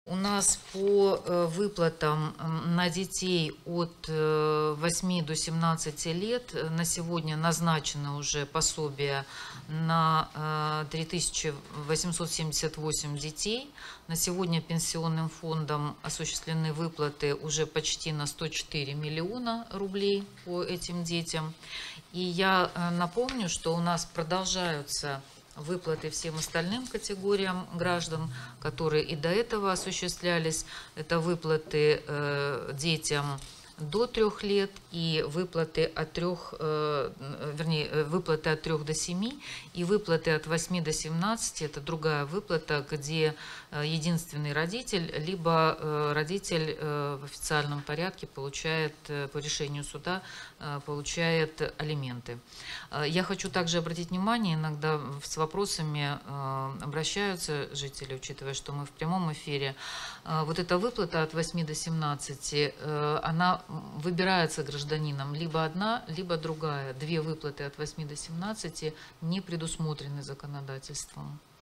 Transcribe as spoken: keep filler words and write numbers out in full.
У нас по э, выплатам м, на детей от э, восьми до семнадцати лет э, на сегодня назначено уже пособие на э, три тысячи восемьсот семьдесят восемь детей. На сегодня пенсионным фондом осуществлены выплаты уже почти на сто четыре миллиона рублей по этим детям. И я э, напомню, что у нас продолжаются выплаты всем остальным категориям граждан, которые и до этого осуществлялись. Это выплаты э, детям до трех лет и выплаты от трех, э, вернее, выплаты от трех до семи и выплаты от восьми до семнадцати. Это другая выплата, где единственный родитель, либо э, родитель э, в официальном порядке получает, э, по решению суда, э, получает алименты. Э, я хочу также обратить внимание, иногда с вопросами э, обращаются жители, учитывая, что мы в прямом эфире. Э, вот эта выплата от восьми до семнадцати, э, она выбирается гражданином либо одна, либо другая. Две выплаты от восьми до семнадцати не предусмотрены законодательством.